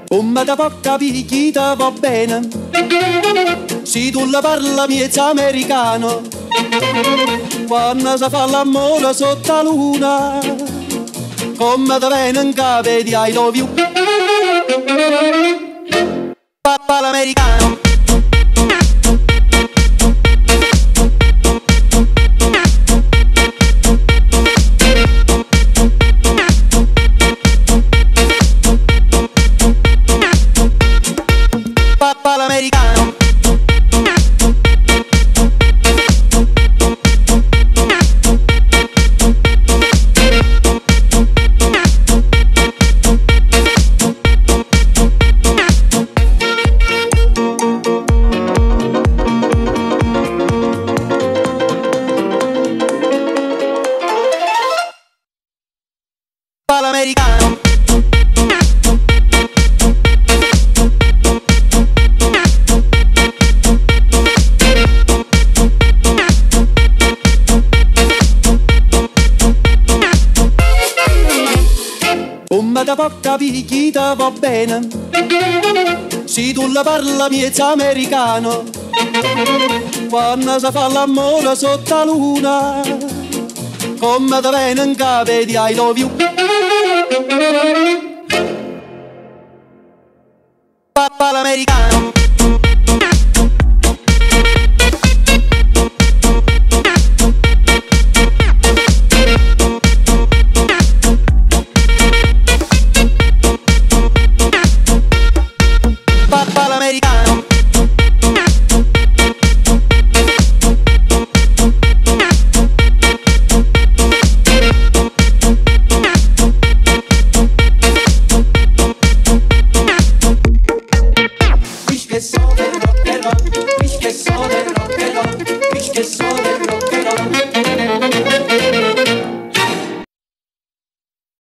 Come da può capire chi te va bene, se tu la parla miezza americano, quando si fa l'amore sotto la luna, come te viene in capo di I love you. Papà l'americano. Papà l'americano. Papà l'americano. Come da può capire chi te va bene, se tu la parla miezza americano, quando si fa l'amore sotto la luna, come te viene in capo di I love you. Papà l'americano. Papà l'americano. Ich que so del rock and roll, ich que so del rock and roll, ich que so